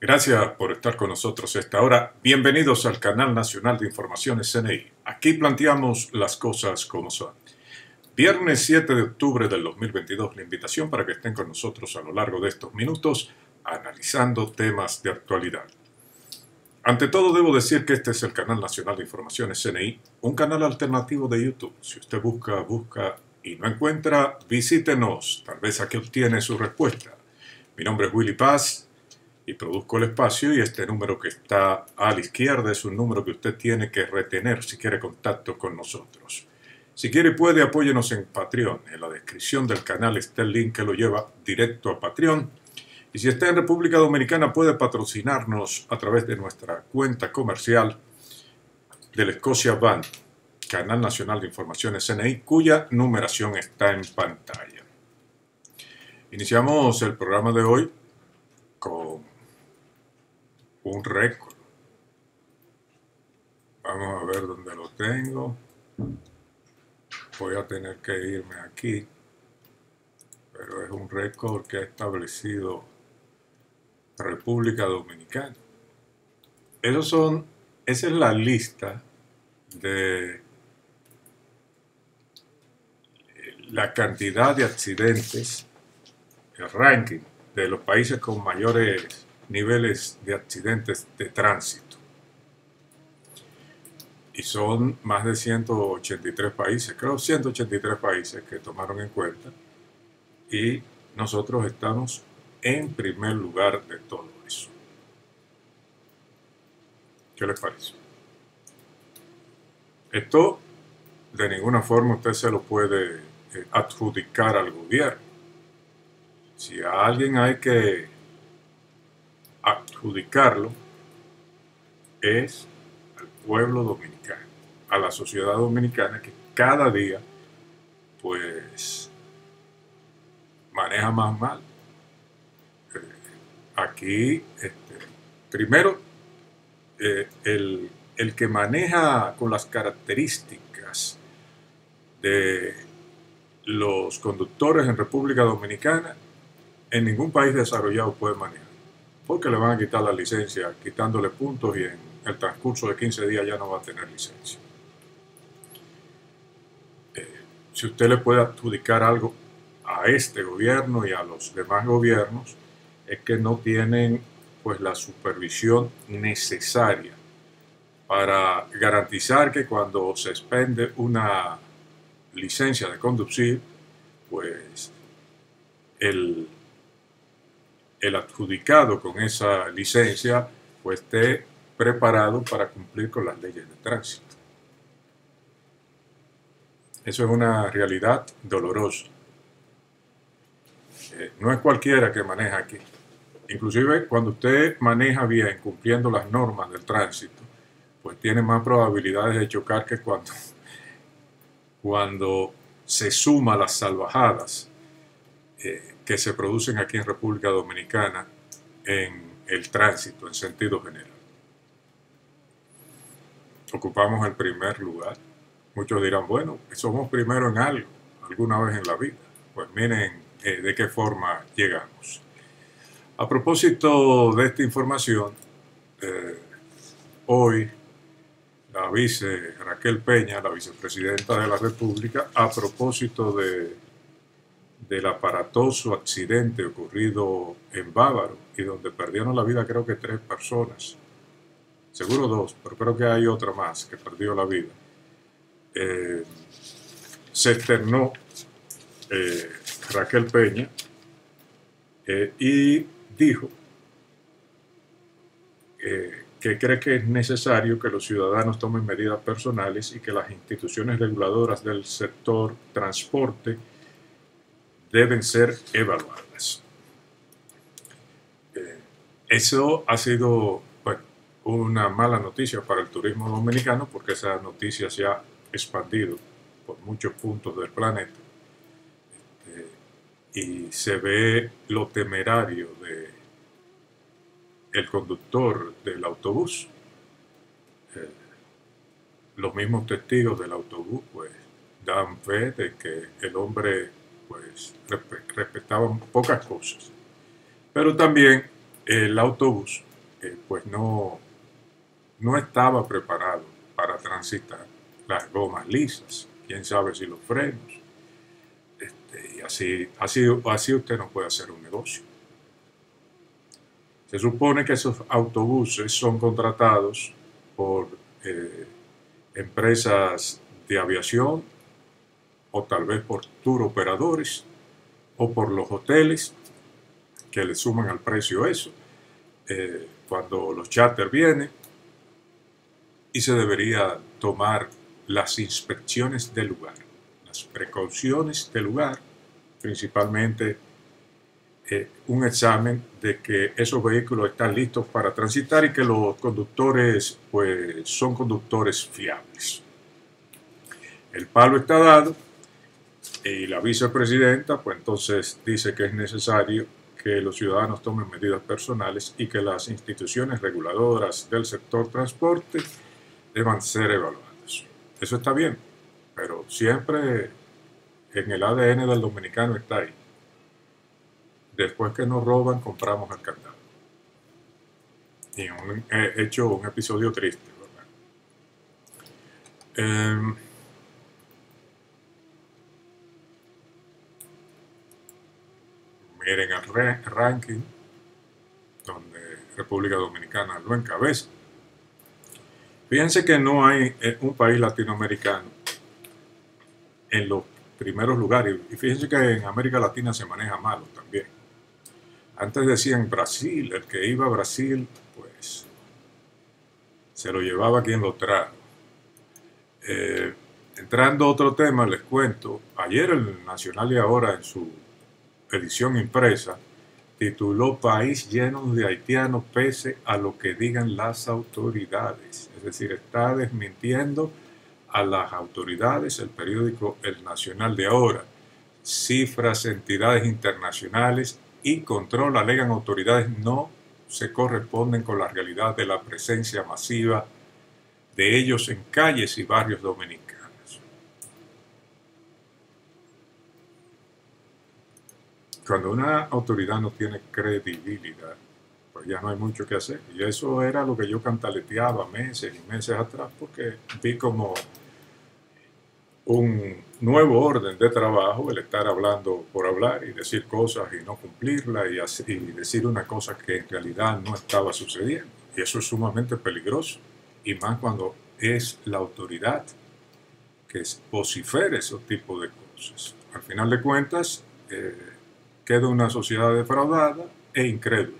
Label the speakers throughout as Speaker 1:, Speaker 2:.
Speaker 1: Gracias por estar con nosotros a esta hora. Bienvenidos al Canal Nacional de Informaciones CNI. Aquí planteamos las cosas como son. Viernes 7 de octubre del 2022, la invitación para que estén con nosotros a lo largo de estos minutos analizando temas de actualidad. Ante todo, debo decir que este es el Canal Nacional de Informaciones CNI, un canal alternativo de YouTube. Si usted busca y no encuentra, visítenos. Tal vez aquí obtiene su respuesta. Mi nombre es Willy Paz y produzco el espacio, y este número que está a la izquierda es un número que usted tiene que retener si quiere contacto con nosotros. Si quiere puede, apóyenos en Patreon. En la descripción del canal está el link que lo lleva directo a Patreon. Y si está en República Dominicana puede patrocinarnos a través de nuestra cuenta comercial del Scotia Bank, Canal Nacional de Informaciones CNI, cuya numeración está en pantalla. Iniciamos el programa de hoy con un récord. Vamos a ver dónde lo tengo. Voy a tener que irme aquí, pero es un récord que ha establecido República Dominicana. Esa es la lista de la cantidad de accidentes, el ranking de los países con mayores niveles de accidentes de tránsito. Y son más de 183 países, creo 183 países que tomaron en cuenta. Y nosotros estamos en primer lugar de todo eso. ¿Qué les parece? Esto de ninguna forma usted se lo puede adjudicar al gobierno. Si a alguien hay que adjudicarlo, es al pueblo dominicano, a la sociedad dominicana, que cada día pues maneja más mal. Aquí primero el que maneja con las características de los conductores en República Dominicana, en ningún país desarrollado puede manejar, porque le van a quitar la licencia, quitándole puntos, y en el transcurso de 15 días ya no va a tener licencia. Si usted le puede adjudicar algo a este gobierno y a los demás gobiernos, es que no tienen pues la supervisión necesaria para garantizar que cuando se expende una licencia de conducir, pues el adjudicado con esa licencia pues esté preparado para cumplir con las leyes de tránsito. Eso es una realidad dolorosa. No es cualquiera que maneja aquí. Inclusive cuando usted maneja bien, cumpliendo las normas del tránsito, pues tiene más probabilidades de chocar que cuando se suma las salvajadas que se producen aquí en República Dominicana en el tránsito en sentido general. Ocupamos el primer lugar. Muchos dirán, bueno, somos primero en algo, alguna vez en la vida. Pues miren de qué forma llegamos. A propósito de esta información, hoy la vice Raquel Peña, la vicepresidenta de la República, a propósito del aparatoso accidente ocurrido en Bávaro, y donde perdieron la vida creo que 3 personas, seguro 2, pero creo que hay otra más que perdió la vida. Se externó Raquel Peña y dijo que cree que es necesario que los ciudadanos tomen medidas personales y que las instituciones reguladoras del sector transporte deben ser evaluadas. Eso ha sido una mala noticia para el turismo dominicano, porque esa noticia se ha expandido por muchos puntos del planeta, y se ve lo temerario de el conductor del autobús. Los mismos testigos del autobús pues dan fe de que el hombre pues respetaba pocas cosas, pero también el autobús pues no estaba preparado para transitar las gomas lisas, quién sabe si los frenos. Y así usted no puede hacer un negocio. Se supone que esos autobuses son contratados por empresas de aviación o tal vez por tour operadores o por los hoteles que le suman al precio eso. Cuando los charters vienen, y se debería tomar las inspecciones del lugar, las precauciones del lugar, principalmente un examen de que esos vehículos están listos para transitar y que los conductores pues son conductores fiables. El palo está dado y la vicepresidenta pues entonces dice que es necesario que los ciudadanos tomen medidas personales y que las instituciones reguladoras del sector transporte deban ser evaluados. Eso está bien, pero siempre en el ADN del dominicano está ahí. Después que nos roban, compramos el candado. Y he hecho un episodio triste, ¿verdad? Miren el ranking, donde República Dominicana lo encabeza. Fíjense que no hay un país latinoamericano en los primeros lugares. Y fíjense que en América Latina se maneja malo también. Antes decían Brasil, el que iba a Brasil, pues se lo llevaba quien lo trajo. Entrando a otro tema, les cuento, ayer el Nacional y Ahora en su edición impresa tituló País lleno de haitianos pese a lo que digan las autoridades. Es decir, está desmintiendo a las autoridades el periódico El Nacional de Ahora. Cifras, entidades internacionales y control alegan autoridades no se corresponden con la realidad de la presencia masiva de ellos en calles y barrios dominicanos. Cuando una autoridad no tiene credibilidad, pues ya no hay mucho que hacer. Y eso era lo que yo cantaleteaba meses y meses atrás, porque vi como un nuevo orden de trabajo el estar hablando por hablar y decir cosas y no cumplirlas y decir una cosa que en realidad no estaba sucediendo. Y eso es sumamente peligroso, y más cuando es la autoridad que vocifera ese tipo de cosas. Al final de cuentas, queda una sociedad defraudada e incrédula.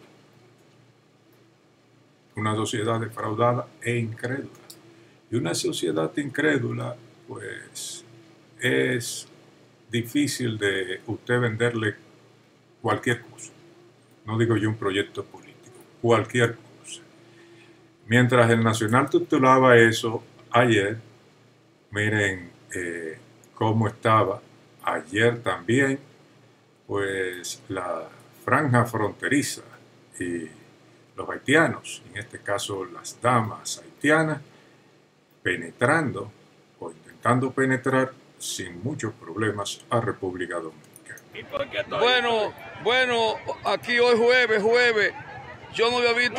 Speaker 1: Una sociedad defraudada e incrédula. Y una sociedad incrédula, pues, es difícil de usted venderle cualquier cosa. No digo yo un proyecto político, cualquier cosa. Mientras el Nacional titulaba eso ayer, miren cómo estaba ayer también, pues la franja fronteriza y los haitianos, en este caso las damas haitianas, penetrando o intentando penetrar sin muchos problemas a República Dominicana.
Speaker 2: Bueno, aquí hoy jueves, yo no había visto,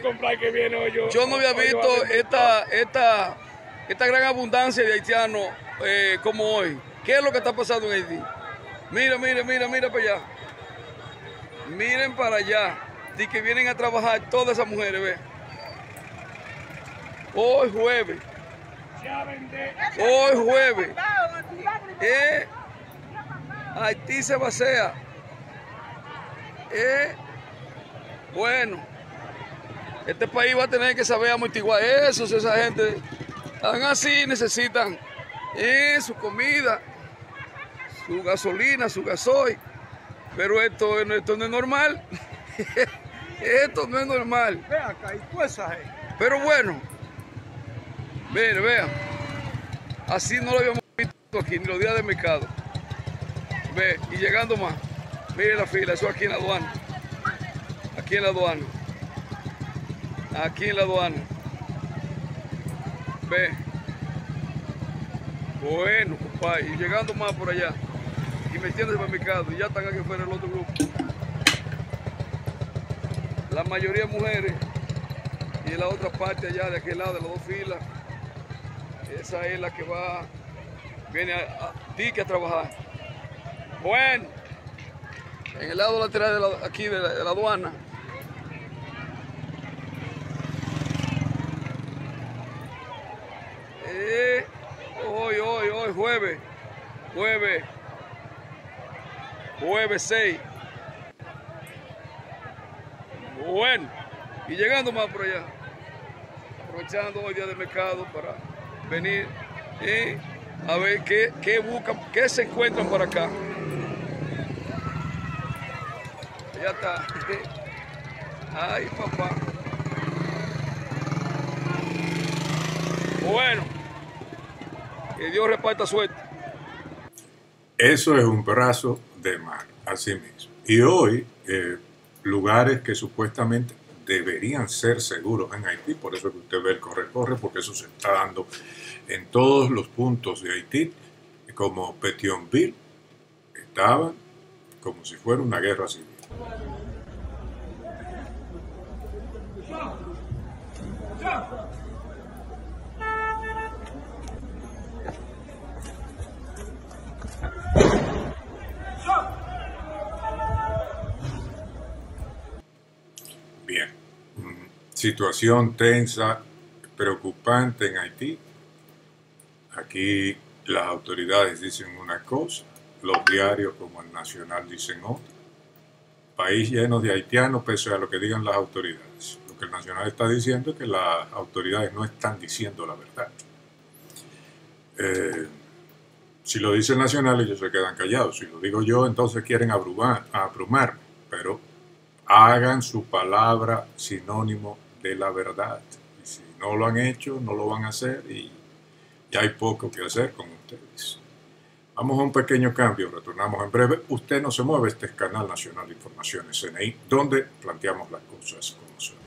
Speaker 2: esta gran abundancia de haitianos como hoy. ¿Qué es lo que está pasando en Haití? Mira para allá. Miren para allá. De que vienen a trabajar todas esas mujeres, ve. Hoy jueves. Haití se vacía. Bueno, este país va a tener que saber amortiguar eso. Si esa gente están así, necesitan su comida, su gasolina, su gasoil. Pero esto no es normal. Esto no es normal. Pero bueno, vean, así no lo habíamos visto aquí, ni los días de mercado. Ve, y llegando más, mire la fila, eso aquí en la aduana. Aquí en la aduana. Ve. Bueno, compadre, y llegando más por allá. Y metiéndose para el mercado, y ya están aquí fuera el otro grupo. La mayoría mujeres y la otra parte allá de aquel lado de las dos filas, esa es la que viene a dique a trabajar. Bueno, en el lado lateral aquí de la aduana, hoy, jueves 6. Bueno, y llegando más por allá, aprovechando hoy día de mercado para venir a ver qué buscan, qué se encuentran por acá. Ya está. Ay, papá. Bueno, que Dios reparta suerte.
Speaker 1: Eso es un brazo de mar, así mismo. Y hoy, lugares que supuestamente deberían ser seguros en Haití, por eso que usted ve el corre-corre, porque eso se está dando en todos los puntos de Haití, como Petionville, estaban como si fuera una guerra civil. Bien, situación tensa, preocupante en Haití. Aquí las autoridades dicen una cosa, los diarios como el Nacional dicen otra. País lleno de haitianos pese a lo que digan las autoridades. Lo que el Nacional está diciendo es que las autoridades no están diciendo la verdad. Si lo dice el Nacional, ellos se quedan callados. Si lo digo yo, entonces quieren abrumarme. Pero hagan su palabra sinónimo de la verdad. Y si no lo han hecho, no lo van a hacer y ya hay poco que hacer con ustedes. Vamos a un pequeño cambio, retornamos en breve. Usted no se mueve, este es Canal Nacional de Informaciones CNI, donde planteamos las cosas como son.